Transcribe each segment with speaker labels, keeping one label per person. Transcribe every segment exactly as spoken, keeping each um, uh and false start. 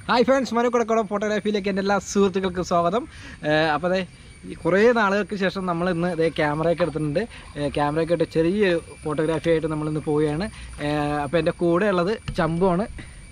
Speaker 1: Hi friends, Manu Kadakkodam Photography like എല്ലാ സുഹൃത്തുക്കൾക്കും സ്വാഗതം. അപ്പോൾ ദേ കുറേ നാളുകൾക്ക് ശേഷം നമ്മൾ ഇന്ന് ദേ ക്യാമറയൊക്കെ എടുത്തിട്ടുണ്ട്. ക്യാമറയൊക്കെ ഇട്ട് ചെറിയ ഫോട്ടോഗ്രാഫി ആയിട്ട് നമ്മൾ ഇന്ന് പോവുകയാണ്. അപ്പോൾ എൻ്റെ കൂടെ ഉള്ളത് ചമ്പുവാണ്.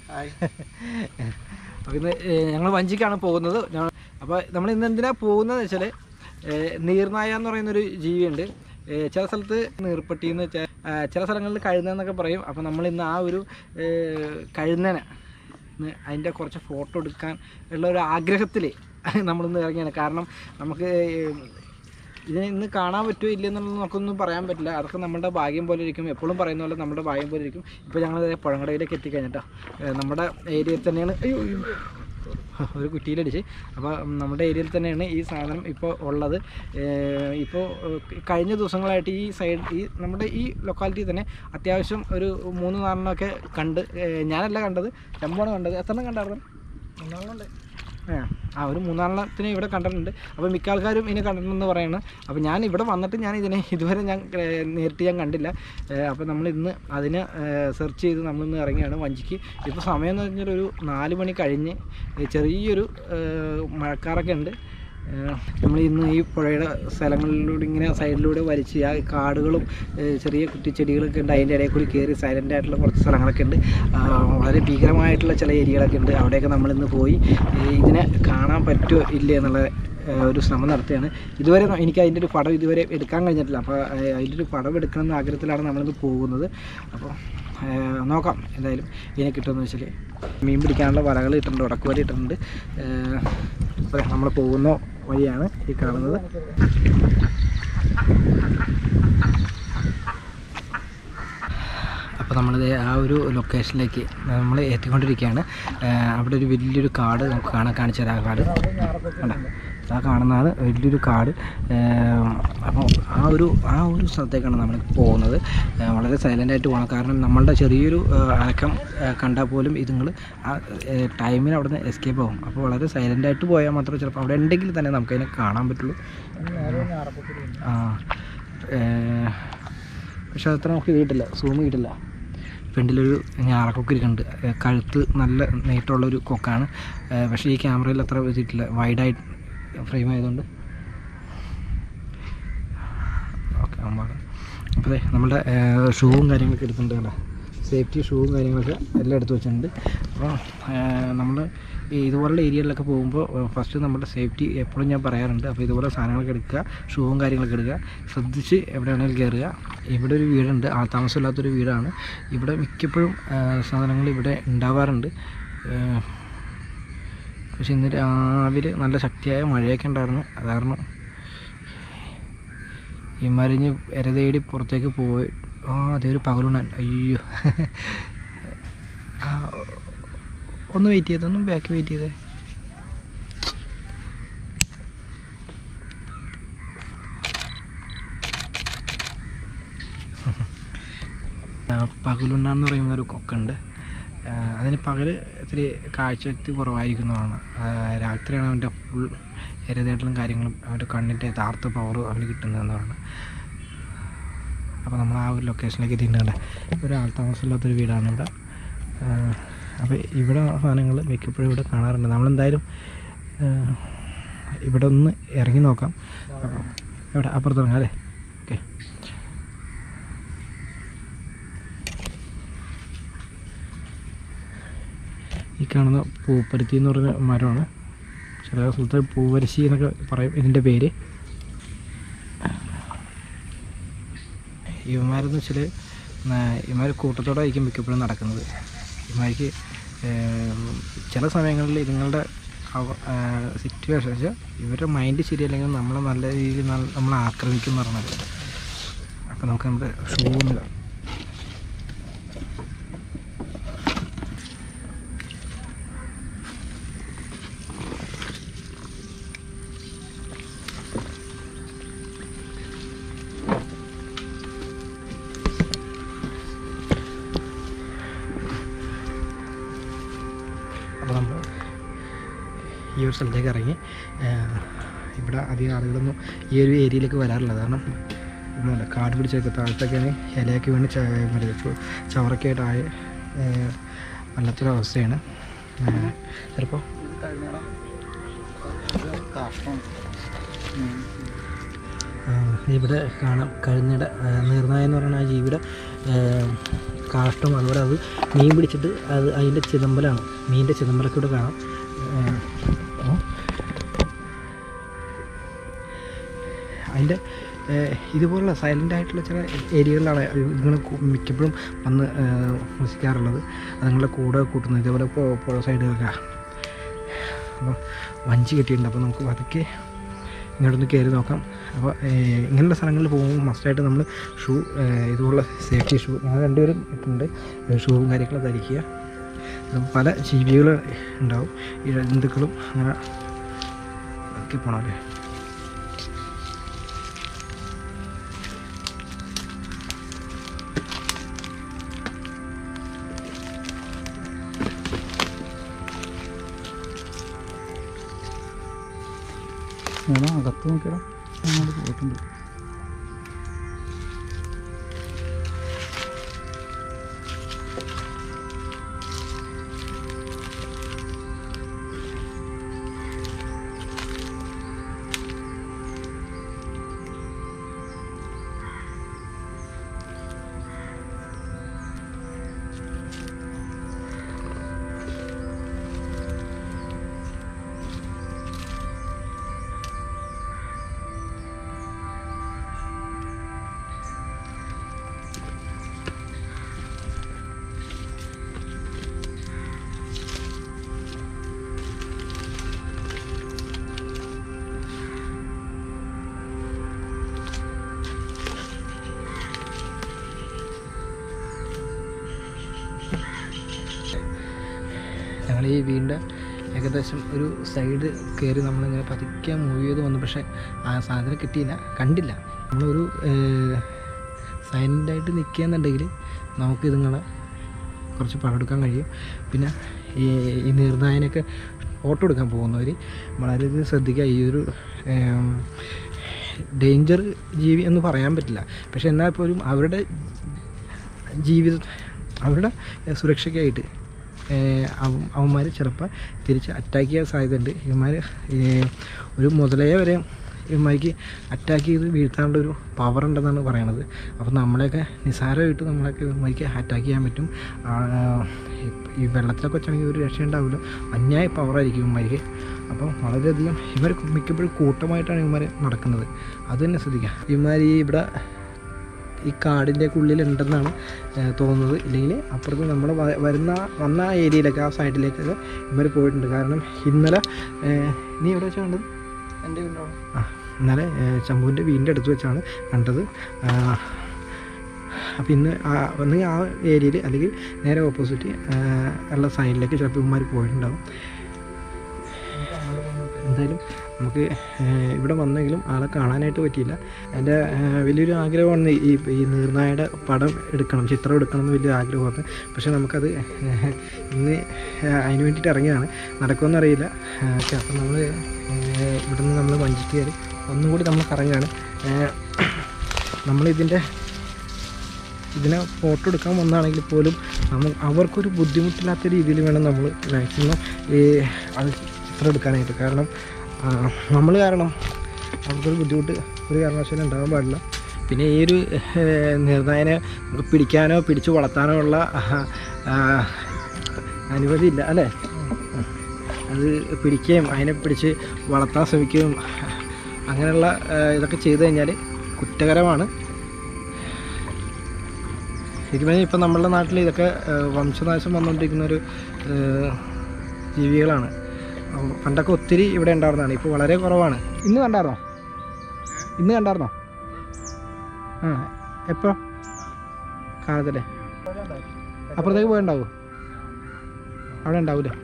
Speaker 1: അപ്പോൾ ഇന്ന് ഞങ്ങൾ വഞ്ചിക്കാണ് പോകുന്നത്. അപ്പോൾ നമ്മൾ ഇന്ന് എന്തിനാണ് പോകുന്നതെന്ന് വെച്ചാൽ നീർനായ എന്ന് പറയുന്നൊരു ജീവിയുണ്ട്. ചില സ്ഥലത്ത് നീർപ്പട്ടിന്ന് ചില സ്ഥലങ്ങളിൽ കഴുന്നെന്നൊക്കെ പറയും. അപ്പോൾ നമ്മൾ ഇന്ന് ആ ഒരു കഴുന്നനെ അതിൻ്റെ കുറച്ച് ഫോട്ടോ എടുക്കാൻ ഉള്ള ഒരു ആഗ്രഹത്തിൽ നമ്മളിന്ന് ഇറങ്ങിയാണ്. കാരണം നമുക്ക് ഇതിനെ ഇന്ന് കാണാൻ പറ്റുമോ ഇല്ലെന്നുള്ളത് നമുക്കൊന്നും പറയാൻ പറ്റില്ല. അതൊക്കെ നമ്മുടെ ഭാഗ്യം പോലെ ഇരിക്കും. എപ്പോഴും പറയുന്ന പോലെ നമ്മുടെ ഭാഗ്യം പോലെ ഇരിക്കും. ഇപ്പോൾ ഞങ്ങൾ പുഴങ്കടയിലേക്ക് എത്തിക്കഴിഞ്ഞിട്ടോ നമ്മുടെ ഏരിയയിൽ തന്നെയാണ്. അയ്യോ ഒരു കുറ്റിയിലടിച്ച്. അപ്പോൾ നമ്മുടെ ഏരിയയിൽ തന്നെയാണ് ഈ സാധനം ഇപ്പോൾ ഉള്ളത്. ഇപ്പോൾ കഴിഞ്ഞ ദിവസങ്ങളായിട്ട് ഈ സൈഡ് ഈ നമ്മുടെ ഈ ലൊക്കാലിറ്റി തന്നെ അത്യാവശ്യം ഒരു മൂന്ന് നാലെണ്ണമൊക്കെ കണ്ട്. ഞാനല്ല കണ്ടത്, ചമ്പാണ് കണ്ടത്. എത്ര എണ്ണം കണ്ടായിരുന്നു? മൂന്നാലെണ്ണം ആ ഒരു മൂന്നാലെണ്ണത്തിന് ഇവിടെ കണ്ടിട്ടുണ്ട്. അപ്പോൾ മിക്ക ആൾക്കാരും ഇതിനെ കണ്ടിട്ടുണ്ടെന്ന് പറയുന്നത്. അപ്പോൾ ഞാൻ ഇവിടെ വന്നിട്ട് ഞാൻ ഇതിനെ ഇതുവരെ ഞാൻ നേരിട്ട് ഞാൻ കണ്ടില്ല. അപ്പോൾ നമ്മൾ ഇന്ന് അതിനെ സെർച്ച് ചെയ്ത് നമ്മളിന്ന് ഇറങ്ങിയാണ് വഞ്ചിക്ക്. ഇപ്പോൾ സമയം എന്ന് പറഞ്ഞാൽ ഒരു നാല് മണി കഴിഞ്ഞ് ചെറിയൊരു മഴക്കാറൊക്കെ ഉണ്ട്. നമ്മൾ ഇന്ന് ഈ പുഴയുടെ സ്ഥലങ്ങളിലൂടെ ഇങ്ങനെ സൈഡിലൂടെ വലിച്ച് ആ കാടുകളും ചെറിയ കുറ്റിച്ചെടികളൊക്കെ ഉണ്ട്. അതിൻ്റെ ഇടയിൽ കൂടി കയറി സൈലൻ്റ് ആയിട്ടുള്ള കുറച്ച് സ്ഥലങ്ങളൊക്കെ ഉണ്ട്. വളരെ ഭീകരമായിട്ടുള്ള ചില ഏരിയകളൊക്കെ ഉണ്ട്. അവിടെയൊക്കെ നമ്മളിന്ന് പോയി ഇതിനെ കാണാൻ പറ്റുമോ ഇല്ലേ എന്നുള്ള ഒരു ശ്രമം നടത്തുകയാണ്. ഇതുവരെ എനിക്ക് അതിൻ്റെ ഒരു പടം ഇതുവരെ എടുക്കാൻ കഴിഞ്ഞിട്ടില്ല. അപ്പോൾ അതിൻ്റെ ഒരു പടം എടുക്കണമെന്ന ആഗ്രഹത്തിലാണ് നമ്മളിന്ന് പോകുന്നത്. അപ്പോൾ നോക്കാം എന്തായാലും ഇതിനെ കിട്ടുമെന്ന് വെച്ചാൽ. മീൻ പിടിക്കാനുള്ള വലകൾ ഇട്ടിട്ടുണ്ട്, ഉടക്കുവല ഇട്ടിട്ടുണ്ട്. അപ്പോൾ നമ്മൾ പോകുന്ന വഴിയാണ് ഈ കാണുന്നത്. അപ്പോൾ നമ്മളിത് ആ ഒരു ലൊക്കേഷനിലേക്ക് നമ്മൾ എത്തിക്കൊണ്ടിരിക്കുകയാണ്. അവിടെ ഒരു വലിയൊരു കാട് നമുക്ക് കാണാൻ കാണിച്ചു തരാം. ആ കാട് കണ്ടോ, ആ കാണുന്നതാണ് വലിയൊരു കാട്. അപ്പോൾ ആ ഒരു ആ ഒരു സ്ഥലത്തേക്കാണ് നമ്മൾ പോകുന്നത്. വളരെ സൈലൻ്റായിട്ട് പോകണം. കാരണം നമ്മളുടെ ചെറിയൊരു അനക്കം കണ്ടാൽ പോലും ഇതുങ്ങൾ ആ ടൈമിന് അവിടെ നിന്ന് എസ്കേപ്പ് ആകും. അപ്പോൾ വളരെ സൈലൻ്റായിട്ട് പോയാൽ മാത്രമേ ചിലപ്പോൾ അവിടെ ഉണ്ടെങ്കിൽ തന്നെ നമുക്കതിനെ കാണാൻ പറ്റുള്ളൂ. ആ പക്ഷെ അത്ര നമുക്ക് കിട്ടില്ല, സൂം കിട്ടില്ല. ഫ്രണ്ടിലൊരു ഞാറക്കൊക്കിരിക്കുന്നുണ്ട്. കഴുത്ത് നല്ല നീട്ടമുള്ളൊരു കൊക്കാണ്. പക്ഷേ ഈ ക്യാമറയിൽ അത്ര വെച്ചിട്ടില്ല, വൈഡായിട്ട് ഫ്രെയിം ആയതുകൊണ്ട്. ഓക്കെ അപ്പോൾ നമ്മുടെ ഷൂവും കാര്യങ്ങളൊക്കെ എടുത്തിട്ടുണ്ട്. കേട്ടോ, സേഫ്റ്റി ഷൂവും കാര്യങ്ങളൊക്കെ എല്ലാം എടുത്ത് വെച്ചിട്ടുണ്ട്. അപ്പോൾ നമ്മൾ ഇതുപോലുള്ള ഏരിയകളിലൊക്കെ പോകുമ്പോൾ ഫസ്റ്റ് നമ്മുടെ സേഫ്റ്റി എപ്പോഴും ഞാൻ പറയാറുണ്ട്. അപ്പോൾ ഇതുപോലെ സാധനങ്ങളൊക്കെ എടുക്കുക, ഷൂവും കാര്യങ്ങളൊക്കെ എടുക്കുക, ശ്രദ്ധിച്ച് എവിടെയാണെങ്കിലും കയറുക. ഇവിടെ ഒരു വീടുണ്ട്, ആ താമസമില്ലാത്തൊരു വീടാണ്. ഇവിടെ മിക്കപ്പോഴും സാധനങ്ങൾ ഇവിടെ ഉണ്ടാവാറുണ്ട്. പക്ഷെ ഇന്ന് രാവിലെ നല്ല ശക്തിയായ മഴയൊക്കെ ഉണ്ടായിരുന്നു. അത് കാരണം ഈ മരിഞ്ഞ് എരതേടി പുറത്തേക്ക് പോയി. ആ അതേ ഒരു പകലുണ്ണാൻ. അയ്യോ ഒന്ന് വെയിറ്റ് ചെയ്തേ, ഒന്നും ബാക്ക് വെയിറ്റ് ചെയ്തേ. പകലുണ്ണാന്ന് പറയുന്ന ഒരു കൊക്കുണ്ട്. അതിന് പകൽ ഇത്തിരി കാഴ്ചശക്തി കുറവായിരിക്കുന്നതാണ്. രാത്രിയാണ് അവൻ്റെ ഫുൾ എരതേട്ടലും കാര്യങ്ങളും അവൻ്റെ കണ്ണിൻ്റെ യഥാർത്ഥ പവർ അവന് കിട്ടുന്നതെന്ന് പറയുന്നത്. അപ്പോൾ നമ്മൾ ആ ഒരു ലൊക്കേഷനിലേക്ക് എത്തിയിട്ടുണ്ട്. ഒരു ആൾ താമസമില്ലാത്തൊരു വീടാണ് ഇവിടെ. അപ്പോൾ ഇവിടെ സാധനങ്ങൾ മിക്കപ്പോഴും ഇവിടെ കാണാറുണ്ട്. നമ്മളെന്തായാലും ഇവിടെ ഒന്ന് ഇറങ്ങി നോക്കാം. ഇവിടെ അപ്പുറത്തിറങ്ങാം അല്ലേ? ഓക്കെ. ഈ കാണുന്ന പൂപ്പരുത്തി എന്ന് പറയുന്ന മരമാണ്. ചില സ്ഥലത്ത് പൂവരശി എന്നൊക്കെ പറയും ഇതിൻ്റെ പേര്. ഇവന്മാരെന്ന് വെച്ചാൽ ഇവന്മാർ കൂട്ടത്തോടായിരിക്കും മിക്കപ്പോഴും നടക്കുന്നത്. ഇവന്മാർക്ക് ചില സമയങ്ങളിൽ ഇതുങ്ങളുടെ സിറ്റുവേഷൻ വെച്ചാൽ ഇവരുടെ മൈൻഡ് ശരിയല്ലെങ്കിൽ നമ്മളെ നല്ല രീതിയിൽ നമ്മളെ ആക്രമിക്കും എന്ന് പറഞ്ഞത്. അപ്പോൾ നമുക്ക് നമ്മുടെ ഷൂ ഒന്ന് കാണാം. അപ്പോൾ നമ്മൾ ഈ ഒരു സ്ഥലത്തേക്ക് ഇറങ്ങി. ഇവിടെ അധികം ആളുകളൊന്നും ഈ ഒരു ഏരിയയിലേക്ക് വരാറില്ല. കാരണം ഇവിടെ കാട് പിടിച്ചൊക്കെ താഴത്തൊക്കെയാണ് ഇലയൊക്കെ വീണ് ചവറൊക്കെ ആയിട്ട് ആയ വല്ലാത്തൊരവസ്ഥയാണ്. ചിലപ്പോൾ ഇവിടെ കാണാം കഴുന്നയുടെ നീർനായ എന്ന് പറയുന്ന ആ ജീവിയുടെ കാഷ്ടം. അതുപോലെ അത് മീൻ പിടിച്ചിട്ട് അത് അതിൻ്റെ ചിതമ്പലാണ്, മീനിൻ്റെ ചിതമ്പലൊക്കെ ഇവിടെ കാണാം. അതിൻ്റെ ഇതുപോലുള്ള സൈലൻ്റ് ആയിട്ടുള്ള ചില ഏരിയകളിലാണ് നിങ്ങൾ മിക്കപ്പോഴും വന്ന് വസിക്കാറുള്ളത്. അതുങ്ങളുടെ കൂടെ കൂട്ടുന്നത് ഇതേപോലെ പുഴ സൈഡുകളൊക്കെ. അപ്പോൾ വഞ്ചി കെട്ടിയിട്ടുണ്ട്. അപ്പോൾ നമുക്ക് പതുക്കെ ഇങ്ങോട്ടൊന്ന് കയറി നോക്കാം. അപ്പോൾ ഇങ്ങനെയുള്ള സ്ഥലങ്ങളിൽ പോകുമ്പോൾ മസ്റ്റായിട്ട് നമ്മൾ ഷൂ, ഇതുപോലുള്ള സേഫ്റ്റി ഷൂ, ഞങ്ങൾ രണ്ടുപേരും ഇട്ടുണ്ട്, ഷൂവും കാര്യങ്ങളൊക്കെ ധരിക്കുക. പല ജീവികൾ ഉണ്ടാവും, ഈ ജന്തുക്കളും അങ്ങനെ ഒക്കെ പോകണമല്ലേ.
Speaker 2: അകത്ത് നോക്കിയാൽ അങ്ങോട്ട് പോയിട്ടുണ്ട്.
Speaker 1: ഞങ്ങൾ ഈ വീടിൻ്റെ ഏകദേശം ഒരു സൈഡ് കയറി നമ്മളിങ്ങനെ പതുക്കെ മൂവ് ചെയ്ത് വന്നു. പക്ഷേ ആ സാധനം കിട്ടിയില്ല, കണ്ടില്ല. നമ്മളൊരു സൈലൻ്റായിട്ട് നിൽക്കുകയെന്നുണ്ടെങ്കിൽ നമുക്ക് ഇതുങ്ങളെ കുറച്ച് പകടെടുക്കാൻ കഴിയും. പിന്നെ ഈ ഈ നീർനായനൊക്കെ ഫോട്ടോ എടുക്കാൻ പോകുന്നവർ വളരെയധികം ശ്രദ്ധിക്കുക. ഈ ഒരു ഡേഞ്ചർ ജീവി എന്ന് പറയാൻ പറ്റില്ല, പക്ഷെ എന്നാൽ പോലും അവരുടെ ജീവിത അവരുടെ സുരക്ഷയ്ക്കായിട്ട് അവന്മാർ ചിലപ്പോൾ തിരിച്ച് അറ്റാക്ക് ചെയ്യാൻ സാധ്യതയുണ്ട്. ഇവന്മാർ ഒരു മുതലയെ വരെ ഇവന്മാർക്ക് അറ്റാക്ക് ചെയ്ത് വീഴ്ത്താനുള്ള ഒരു പവർ ഉണ്ടെന്നാണ് പറയണത്. അപ്പോൾ നമ്മളെയൊക്കെ നിസ്സാരമായിട്ട് നമ്മളൊക്കെ ഇവന്മാർക്ക് അറ്റാക്ക് ചെയ്യാൻ പറ്റും. ഈ വെള്ളത്തിലൊക്കെ വെച്ചാണെങ്കിൽ ഒരു രക്ഷ ഉണ്ടാവില്ല, അന്യായ പവറായിരിക്കും ഇവന്മാർക്ക്. അപ്പം വളരെയധികം ഇവർ മിക്കപ്പോഴും കൂട്ടമായിട്ടാണ് ഇവന്മാർ നടക്കുന്നത്, അത് തന്നെ ശ്രദ്ധിക്കുക. ഇവന്മാർ ഈ ഇവിടെ ഈ കാടിൻ്റെ ഉള്ളിലുണ്ടെന്നാണ് തോന്നുന്നത്. ഇല്ലെങ്കിൽ അപ്പുറത്ത് നമ്മൾ വരുന്ന വന്ന ആ ഏരിയയിലൊക്കെ, ആ സൈഡിലേക്കൊക്കെ ഇവർ പോയിട്ടുണ്ട്. കാരണം ഇന്നലെ നീ എവിടെ വെച്ചാൽ കണ്ടത്? എൻ്റെ വീടിൻ്റെ ആ ഇന്നലെ ചമ്പുവിൻ്റെ വീടിൻ്റെ അടുത്ത് വെച്ചാണ് കണ്ടത്. അപ്പോൾ ഇന്ന് ഒന്നുകിൽ ആ ഏരിയയിൽ അല്ലെങ്കിൽ നേരെ ഓപ്പോസിറ്റ് ഉള്ള സൈഡിലേക്ക് ചിലപ്പോൾ ഇവന്മാർ പോയിട്ടുണ്ടാകും. എന്തായാലും നമുക്ക് ഇവിടെ വന്നെങ്കിലും ആളെ കാണാനായിട്ട് പറ്റിയില്ല. എൻ്റെ വലിയൊരു ആഗ്രഹമാണ് ഈ ഈ നീർനായയുടെ പടം എടുക്കണം, ചിത്രം എടുക്കണം എന്ന് വലിയ ആഗ്രഹമാണ്. പക്ഷേ നമുക്കത് ഇന്ന് അതിന് വേണ്ടിയിട്ട് ഇറങ്ങിയതാണ്, നടക്കുമെന്നറിയില്ല. ഓക്കെ, അപ്പം നമ്മൾ ഇവിടെ നിന്ന് നമ്മൾ വഞ്ചിക്ക് കയറി ഒന്നും കൂടി നമ്മൾ കറങ്ങുകയാണ്. നമ്മളിതിൻ്റെ ഇതിനെ ഫോട്ടോ എടുക്കാൻ വന്നാണെങ്കിൽ പോലും നമ്മൾ അവർക്കൊരു ബുദ്ധിമുട്ടില്ലാത്ത രീതിയിൽ വേണം നമ്മൾ മാക്സിമം ഈ അത് ചിത്രം എടുക്കാനായിട്ട്. കാരണം നമ്മൾ കാരണം അവർക്കൊരു ബുദ്ധിമുട്ട് ഒരു കാരണവശാലും ഉണ്ടാകാൻ പാടില്ല. പിന്നെ ഈ ഒരു നീർനായനെ നമുക്ക് പിടിക്കാനോ പിടിച്ച് വളർത്താനോ ഉള്ള അനുമതി ഇല്ല അല്ലേ. അത് പിടിക്കുകയും അതിനെ പിടിച്ച് വളർത്താൻ ശ്രമിക്കുകയും അങ്ങനെയുള്ള ഇതൊക്കെ ചെയ്തു കഴിഞ്ഞാൽ കുറ്റകരമാണ്. ശരിക്കും പറഞ്ഞാൽ ഇപ്പം നമ്മളുടെ നാട്ടിൽ ഇതൊക്കെ വംശനാശം വന്നുകൊണ്ടിരിക്കുന്നൊരു ജീവികളാണ്. പണ്ടൊക്കെ ഒത്തിരി ഇവിടെ ഉണ്ടായിരുന്നതാണ്, ഇപ്പോൾ വളരെ കുറവാണ്. ഇന്ന് കണ്ടായിരുന്നോ? ഇന്ന് കണ്ടായിരുന്നോ? ആ എപ്പോൾ? കാലത്തല്ലേ? അപ്പുറത്തേക്ക് പോയിട്ടുണ്ടാവോ? അവിടെ ഉണ്ടാവൂലേ?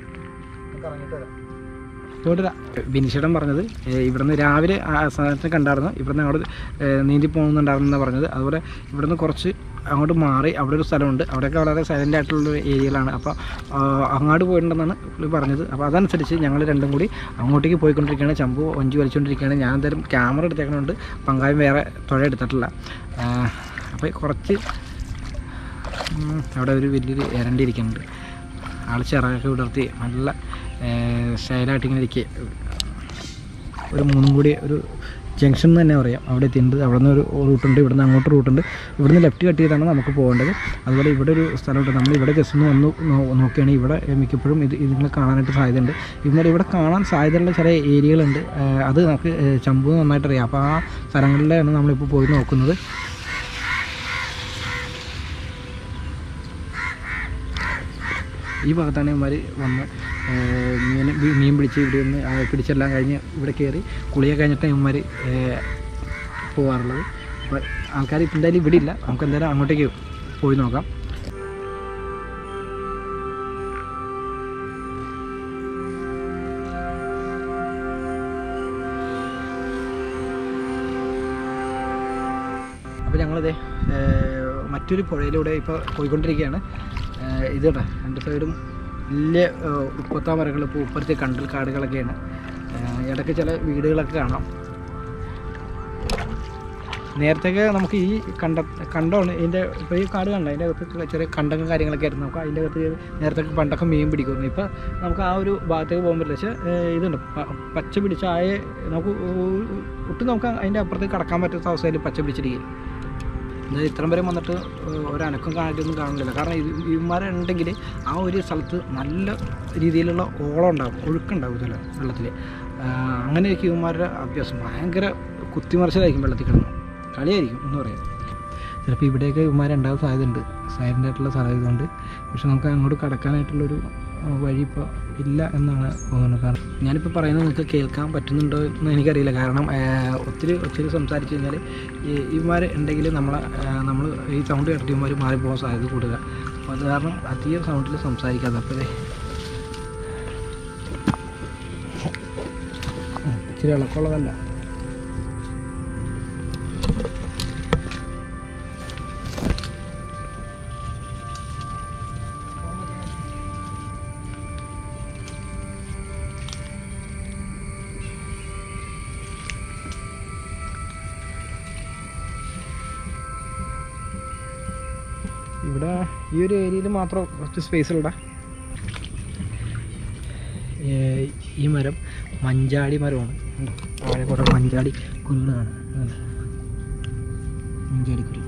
Speaker 1: പോയിട്ടില്ല. ബിനിഷേട്ടൻ പറഞ്ഞത് ഇവിടുന്ന് രാവിലെ ആ സാധനത്തിന് കണ്ടായിരുന്നു, ഇവിടുന്ന് അങ്ങോട്ട് നീന്തി പോകുന്നുണ്ടായിരുന്നു പറഞ്ഞത്. അതുപോലെ ഇവിടുന്ന് കുറച്ച് അങ്ങോട്ട് മാറി അവിടെ ഒരു സ്ഥലമുണ്ട്, അവിടെയൊക്കെ വളരെ സൈലൻ്റ് ആയിട്ടുള്ള ഏരിയകളാണ്. അപ്പോൾ അങ്ങോട്ട് പോയിട്ടുണ്ടെന്നാണ് പുള്ളി പറഞ്ഞത്. അപ്പോൾ അതനുസരിച്ച് ഞങ്ങൾ രണ്ടും കൂടി അങ്ങോട്ടേക്ക് പോയിക്കൊണ്ടിരിക്കുകയാണ്. ചമ്പു ഒഞ്ചി വലിച്ചുകൊണ്ടിരിക്കുകയാണ്. ഞാൻ എന്തായാലും ക്യാമറ എടുത്തേക്കണുണ്ട്, പങ്കായം വേറെ തുഴ എടുത്തിട്ടില്ല. അപ്പോൾ കുറച്ച് അവിടെ ഒരു വലിയൊരു എരണ്ടി ഇരിക്കുന്നുണ്ട്. ആൾ ചിറകൊക്കെ വിടർത്തി നല്ല സ്റ്റൈലായിട്ട് ഇങ്ങനെ ഇരിക്കുക. ഒരു മൂന്നും കൂടി ഒരു ജംഗ്ഷൻ എന്ന് തന്നെ പറയാം. അവിടെ എത്തിയിട്ടുണ്ട്. അവിടെ നിന്ന് ഒരു റൂട്ടുണ്ട്, ഇവിടുന്ന് അങ്ങോട്ട് റൂട്ടുണ്ട്. ഇവിടുന്ന് ലെഫ്റ്റ് കട്ട് ചെയ്താണ് നമുക്ക് പോകേണ്ടത്. അതുപോലെ ഇവിടെ ഒരു സ്ഥലമുണ്ട്. നമ്മൾ ഇവിടെ ജസ്റ്റ് ഒന്ന് വന്ന് നോക്കുകയാണെങ്കിൽ ഇവിടെ മിക്കപ്പോഴും ഇത് ഇതിനെ കാണാനായിട്ട് സാധ്യതയുണ്ട്. ഇന്നലെ ഇവിടെ കാണാൻ സാധ്യതയുള്ള ചില ഏരിയകളുണ്ട്. അത് നമുക്ക് ചമ്പു നന്നായിട്ട് അറിയാം. അപ്പോൾ ആ സ്ഥലങ്ങളിലാണ് നമ്മളിപ്പോൾ പോയി നോക്കുന്നത്. ഈ ഭാഗത്താണ് ഇവന്മാർ വന്ന് മീൻ മീൻ പിടിച്ച് ഇവിടെ ഒന്ന് പിടിച്ചെല്ലാം കഴിഞ്ഞ് ഇവിടെ കയറി കുളിയൊക്കെ കഴിഞ്ഞിട്ട് ഇവന്മാർ പോകാറുള്ളത്. അപ്പോൾ ആൾക്കാർ ഇപ്പം എന്തായാലും ഇവിടെ ഇല്ല. നമുക്ക് എന്തായാലും അങ്ങോട്ടേക്ക് പോയി നോക്കാം. അപ്പോൾ ഞങ്ങളിതേ മറ്റൊരു പുഴയിലൂടെ ഇപ്പോൾ പോയിക്കൊണ്ടിരിക്കുകയാണ്. ഇത് കേട്ടോ രണ്ട് സൈഡും വലിയ ഉപ്പത്താ മരങ്ങൾ, ഇപ്പോൾ ഉപ്പരത്തെ കണ്ടൽ കാടുകളൊക്കെയാണ്. ഇടയ്ക്ക് ചില വീടുകളൊക്കെ കാണാം. നേരത്തെയൊക്കെ നമുക്ക് ഈ കണ്ട കണ്ടമാണ് ഇതിൻ്റെ ഇപ്പോൾ ഈ കാട് കണ്ട അതിൻ്റെ അകത്ത് ചെറിയ കണ്ടങ്ങളും കാര്യങ്ങളൊക്കെ ആയിരുന്നു. നമുക്ക് അതിൻ്റെ അകത്ത് നേരത്തെ പണ്ടൊക്കെ മീൻ പിടിക്കുന്നു. ഇപ്പോൾ നമുക്ക് ആ ഒരു ഭാഗത്തേക്ക് പോകാൻ പറ്റില്ല. പക്ഷേ ഇതുണ്ട് പച്ച പിടിച്ച ആയ നമുക്ക് ഒട്ടും നമുക്ക് അതിൻ്റെ അപ്പുറത്തേക്ക് കടക്കാൻ പറ്റാത്ത അവസ്ഥയിൽ പച്ച പിടിച്ചിരിക്കുക. എന്തായാലും ഇത്രയും വരെ വന്നിട്ട് ഒരനക്കം കാണിട്ടൊന്നും കാണില്ല. കാരണം ഇത് ഇവന്മാരുണ്ടെങ്കിൽ ആ ഒരു സ്ഥലത്ത് നല്ല രീതിയിലുള്ള ഓളം ഉണ്ടാകും, ഒഴുക്കുണ്ടാകും ഇതിൽ വെള്ളത്തിൽ. അങ്ങനെയൊക്കെ ഇവന്മാരുടെ അഭ്യാസം ഭയങ്കര കുത്തിമറിച്ചതായിരിക്കും, വെള്ളത്തിൽ കിടന്ന് കളിയായിരിക്കും എന്ന് പറയാം. ചിലപ്പോൾ ഇവിടെയൊക്കെ ഇവന്മാരുണ്ടാകാൻ സാധ്യതയുണ്ട്, സൈലൻ്റ് ആയിട്ടുള്ള സാധ്യതയുണ്ട്. പക്ഷെ നമുക്ക് അങ്ങോട്ട് കടക്കാനായിട്ടുള്ളൊരു വഴി ഇപ്പോൾ ഇല്ല എന്നാണ് തോന്നുന്നത്. കാരണം ഞാനിപ്പോൾ പറയുന്നത് നിങ്ങൾക്ക് കേൾക്കാൻ പറ്റുന്നുണ്ടോ എന്ന് എനിക്കറിയില്ല. കാരണം ഒത്തിരി ഒത്തിരി സംസാരിച്ച് കഴിഞ്ഞാൽ ഈ ഇവന്മാർ ഉണ്ടെങ്കിൽ നമ്മളെ നമ്മൾ ഈ സൗണ്ട് കേട്ടിട്ട് ഇവന്മാർ മാറിപ്പോകാൻ സാധ്യത കൂടുക. അപ്പോൾ അത് കാരണം അധികം സൗണ്ടിൽ സംസാരിക്കാതെ. അപ്പോൾ ഇച്ചിരി ഇളക്കമുള്ളതല്ല. ഇവിടെ ഈ ഒരു ഏരിയയിൽ മാത്രം കുറച്ച് സ്പേസ് ഉള്ള ഈ മരം മഞ്ചാടി മരമാണ്. അവിടെ കുറേ മഞ്ചാടി കുരുകളാണ്. മഞ്ചാടി കുരു.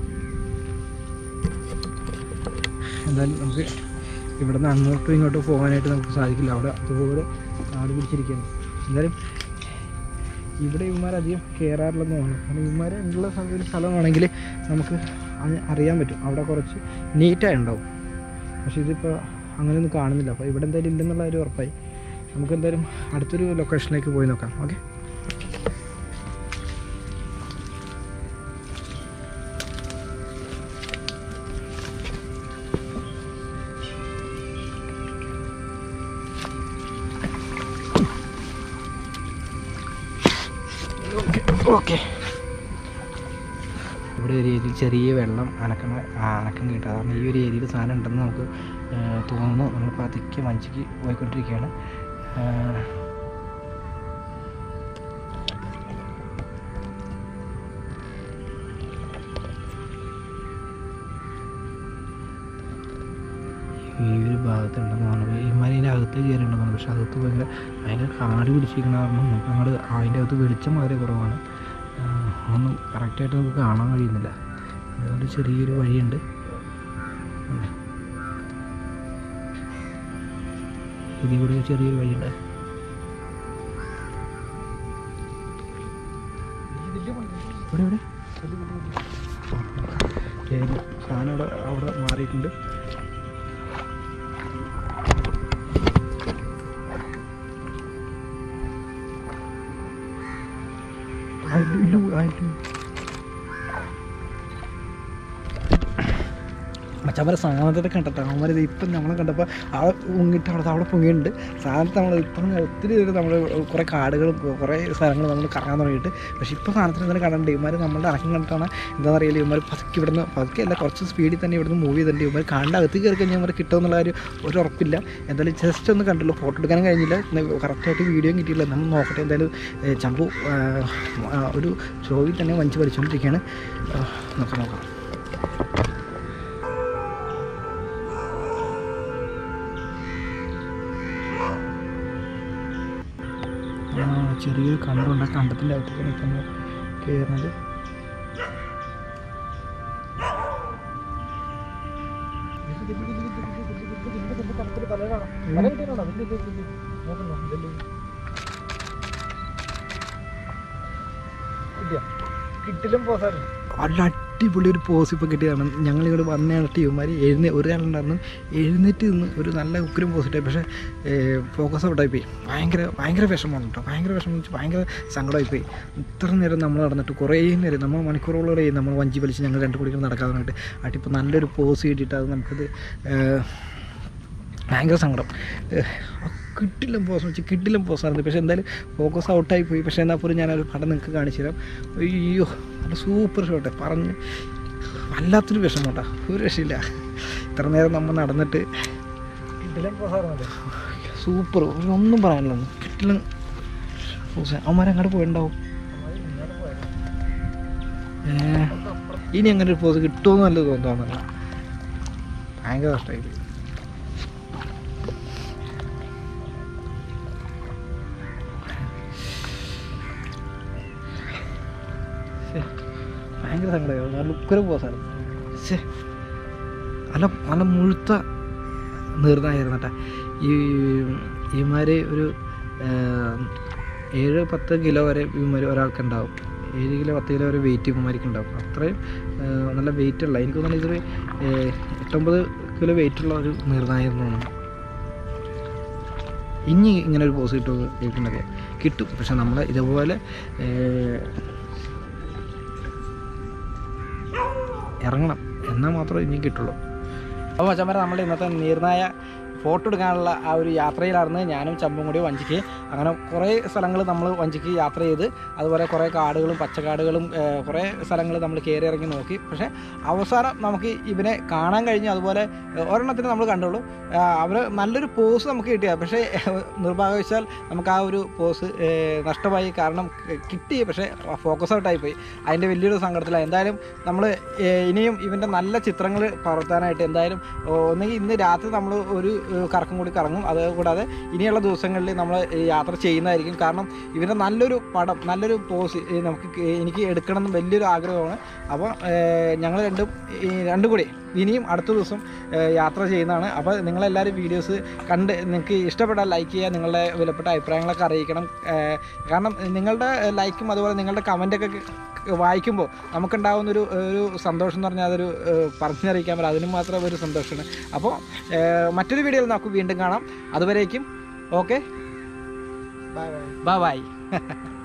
Speaker 1: എന്തായാലും നമുക്ക് ഇവിടെ നിന്ന് അങ്ങോട്ടും ഇങ്ങോട്ടും പോകാനായിട്ട് നമുക്ക് സാധിക്കില്ല. അവിടെ അതുപോലെ നാട് പിടിച്ചിരിക്കുകയാണ്. എന്തായാലും ഇവിടെ ഇവന്മാരധികം കയറാറില്ലെന്ന് തോന്നുന്നു. കാരണം ഇവന്മാർ ഉള്ള ഒരു സ്ഥലമാണെങ്കിൽ നമുക്ക് അറിയാൻ പറ്റും. അവിടെ കുറച്ച് നീറ്റായി ഉണ്ടാവും. പക്ഷേ ഇതിപ്പോൾ അങ്ങനെയൊന്നും കാണുന്നില്ല. അപ്പോൾ ഇവിടെ എന്തായാലും ഇല്ലെന്നുള്ള ഒരു ഉറപ്പായി. നമുക്ക് എന്തായാലും അടുത്തൊരു ലൊക്കേഷനിലേക്ക് പോയി നോക്കാം. Okay, okay. ഇവിടെ ഒരു ഏരിയയിൽ ചെറിയ വെള്ളം അനക്കണ അനക്കം കിട്ടുക. കാരണം ഈ ഒരു ഏരിയയിൽ സാധനം ഉണ്ടെന്ന് നമുക്ക് തോന്നുന്നു. നമ്മൾ പതുക്കെ മഞ്ചിക്ക് പോയിക്കൊണ്ടിരിക്കുകയാണ്. ഈ ഒരു ഭാഗത്തുണ്ടെന്ന് തോന്നുന്നു. ഇമാരി ഇതിൻ്റെ അകത്ത് കയറിയുണ്ടെന്ന് തോന്നുന്നു. പക്ഷെ അകത്ത് ഭയങ്കര ഭയങ്കര കാട് പിടിച്ചിരിക്കുന്ന കാരണം നമുക്ക് അങ്ങോട്ട് അതിൻ്റെ അകത്ത് വെളിച്ചം വളരെ കുറവാണ്. ഒന്നും കറക്റ്റായിട്ട് നമുക്ക് കാണാൻ കഴിയുന്നില്ല. അതുകൊണ്ട് ചെറിയൊരു വഴിയുണ്ട്. ഇതിൽ കൂടെ ചെറിയൊരു വഴിയുണ്ട്. ഇവിടെ ഇവിടെ സാധനം അവിടെ അവിടെ മാറിയിട്ടുണ്ട്. മച്ചവരെ സാധനത്തെ കണ്ടിട്ട് അവന്മാർ ഇത് ഇപ്പം നമ്മളെ കണ്ടപ്പോൾ അവിടെ പൊങ്ങിയിട്ട് അവിടെ അവിടെ പൊങ്ങിയിട്ടുണ്ട്. സാധനത്തെ നമ്മൾ ഇപ്പം ഒത്തിരി പേര് നമ്മൾ കുറേ കാടുകളും കുറേ സ്ഥലങ്ങൾ നമ്മൾ കറങ്ങാൻ തുടങ്ങിയിട്ട്. പക്ഷേ ഇപ്പോൾ സാധനത്തിന് എന്തെങ്കിലും കണ്ടിട്ടുണ്ട്. ഇവന്മാർ നമ്മളുടെ അടക്കം കണ്ടിട്ടാണ് എന്താണെന്ന് അറിയില്ല. ഇവന്മാർ പതുക്കെ ഇവിടുന്ന് പതുക്കെ അല്ല കുറച്ച് സ്പീഡിൽ തന്നെ ഇവിടുന്ന് മൂവ് ചെയ്തിട്ടുണ്ട്. ഇവന്മാർ കാണ്ട അകത്ത് കയറി കഴിഞ്ഞാൽ ഇവന്മാർ കിട്ടുമെന്നുള്ള ഒരു ഒരു ഉറപ്പില്ല. എന്തായാലും ജസ്റ്റ് ഒന്ന് കണ്ടുള്ളൂ. ഫോട്ടോ എടുക്കാനും കഴിഞ്ഞില്ല, കറക്റ്റായിട്ട് വീഡിയോയും കിട്ടിയില്ല. നമ്മൾ നോക്കട്ടെ. എന്തായാലും ചമ്പു ഒരു ഷോയിൽ തന്നെ വഞ്ചി പഠിച്ചുകൊണ്ടിരിക്കുകയാണ്. നോക്കാം നോക്കാം ചെറിയൊരു കണ്ടുണ്ട്. ആ കണ്ടത്തിൻ്റെ അകത്തേക്കാണ് ഇപ്പം നമ്മൾ കയറുന്നത്. കിട്ടിലും പോസാണ്. നല്ല അടിപൊളി ഒരു പോസ് ഇപ്പോൾ കിട്ടിയതാണ്. ഞങ്ങളിവിടെ വന്നതാണ് ടീമാർ എഴുന്നേ ഒരാളുണ്ടായിരുന്നു എഴുന്നേറ്റ് നിന്ന് ഒരു നല്ല ഉക്കരും പോസിറ്റായി. പക്ഷേ ഫോക്കസ് ഔട്ടായിപ്പോയി. ഭയങ്കര ഭയങ്കര വിഷമമാണ് കേട്ടോ. ഭയങ്കര വിഷമം വെച്ചാൽ ഭയങ്കര സങ്കടമായിപ്പോയി. ഇത്ര നേരം നമ്മൾ നടന്നിട്ട് കുറേ നേരം നമ്മൾ മണിക്കൂറുകളോടെ നമ്മൾ വഞ്ചി വലിച്ച് ഞങ്ങൾ രണ്ട് കുടികൾ നടക്കാനായിട്ട് ആട്ടിപ്പോൾ നല്ലൊരു പോസ് കിട്ടിയിട്ട് അത് നമുക്കത് ഭയങ്കര സങ്കടം. കിട്ടില്ല പോസ് വെച്ച് കിട്ടില്ല പോസായിരുന്നു. പക്ഷേ എന്തായാലും ഫോക്കസ് ഔട്ടായി പോയി. പക്ഷേ എന്നാൽ പോലും ഞാനൊരു പടം നിങ്ങൾക്ക് കാണിച്ചു തരാം. അയ്യോ നല്ല സൂപ്പർ ഷോട്ടെ. പറഞ്ഞ് വല്ലാത്തൊരു വിഷമം കേട്ടോ. ഒരു രക്ഷയില്ല. ഇത്ര നേരം നമ്മൾ നടന്നിട്ട് കിട്ടില്ല പോസായിരുന്നു. സൂപ്പർ. ഒന്നും പറയാനില്ല. കിട്ടില്ല പോസ്. അവന്മാരങ്ങോട്ട് പോയിട്ടുണ്ടാവും. ഇനി അങ്ങനെ ഒരു പോസ് കിട്ടുമെന്ന് നല്ലത് തോന്നുന്നില്ല. ഭയങ്കര കഷ്ടമായി. ഭയങ്കര സങ്കടമായിരുന്നു. നല്ല ഉക്കര പോസാണ്. ശേ നല്ല നല്ല മുഴുത്ത നീർന്നായിരുന്നു കേട്ടോ. ഈ ഇമാര് ഒരു ഏഴ് പത്ത് കിലോ വരെ ഇമാർ ഒരാൾക്ക് ഉണ്ടാവും. ഏഴ് കിലോ പത്ത് കിലോ വരെ വെയിറ്റ് ഇമാർക്ക് ഉണ്ടാവും. അത്രയും നല്ല വെയിറ്റ് ഉള്ള എനിക്ക് തോന്നുന്നു ഇതൊരു എട്ടൊമ്പത് കിലോ വെയിറ്റുള്ള ഒരു നീർന്നായിരുന്നു. ഇനി ഇങ്ങനെ ഒരു പോസ് കിട്ടും കേൾക്കുന്നതൊക്കെ കിട്ടും. പക്ഷെ നമ്മൾ ഇതുപോലെ ഇറങ്ങണം എന്നാൽ മാത്രമേ ഇനി കിട്ടുള്ളൂ. അപ്പോൾ മച്ചന്മാരെ നമ്മൾ ഇന്നത്തെ നീർനായ ഫോട്ടോ എടുക്കാനുള്ള ആ ഒരു യാത്രയിലായിരുന്നു ഞാനും ചമ്പും കൂടി വഞ്ചിക്ക്. അങ്ങനെ കുറേ സ്ഥലങ്ങൾ നമ്മൾ വഞ്ചിക്ക് യാത്ര ചെയ്ത് അതുപോലെ കുറേ കാടുകളും പച്ചക്കാടുകളും കുറേ സ്ഥലങ്ങൾ നമ്മൾ കയറി ഇറങ്ങി നോക്കി. പക്ഷേ അവസാനം നമുക്ക് ഇവനെ കാണാൻ കഴിഞ്ഞു. അതുപോലെ ഒരെണ്ണത്തിന് നമ്മൾ കണ്ടുള്ളൂ. അവർ നല്ലൊരു പോസ് നമുക്ക് കിട്ടിയ, പക്ഷേ നിർഭാഗ്യവശാൽ നമുക്ക് ആ ഒരു പോസ് നഷ്ടമായി. കാരണം കിട്ടി പക്ഷേ ഫോക്കസ് ഔട്ടായിപ്പോയി. അതിൻ്റെ വലിയൊരു സങ്കടത്തിലാണ്. എന്തായാലും നമ്മൾ ഇനിയും ഇവൻ്റെ നല്ല ചിത്രങ്ങൾ പകർത്താനായിട്ട് എന്തായാലും ഒന്നെങ്കിൽ ഇന്ന് രാത്രി നമ്മൾ ഒരു കറക്കം കൂടി കറങ്ങും. അതുകൂടാതെ ഇനിയുള്ള ദിവസങ്ങളിൽ നമ്മൾ യാത്ര ചെയ്യുന്നതായിരിക്കും. കാരണം ഇവൻ്റെ നല്ലൊരു പടം നല്ലൊരു പോസ് നമുക്ക് എനിക്ക് എടുക്കണം എന്ന് വലിയൊരു ആഗ്രഹമാണ്. അപ്പോൾ ഞങ്ങൾ രണ്ടും രണ്ടും കൂടി ഇനിയും അടുത്ത ദിവസം യാത്ര ചെയ്യുന്നതാണ്. അപ്പോൾ നിങ്ങളെല്ലാവരും വീഡിയോസ് കണ്ട് നിങ്ങൾക്ക് ഇഷ്ടപ്പെട്ടാൽ ലൈക്ക് ചെയ്യുക, നിങ്ങളുടെ വിലപ്പെട്ട അഭിപ്രായങ്ങളൊക്കെ അറിയിക്കണം. കാരണം നിങ്ങളുടെ ലൈക്കും അതുപോലെ നിങ്ങളുടെ കമൻറ്റൊക്കെ വായിക്കുമ്പോൾ നമുക്കുണ്ടാകുന്നൊരു ഒരു സന്തോഷം എന്ന് പറഞ്ഞാൽ അതൊരു പറഞ്ഞറിയിക്കാൻ പറ്റില്ല. അതിന് മാത്രം ഒരു സന്തോഷമാണ്. അപ്പോൾ മറ്റൊരു വീഡിയോയിൽ നമുക്ക് വീണ്ടും കാണാം. അതുവരേക്കും ഓക്കെ, ബൈ ബൈ.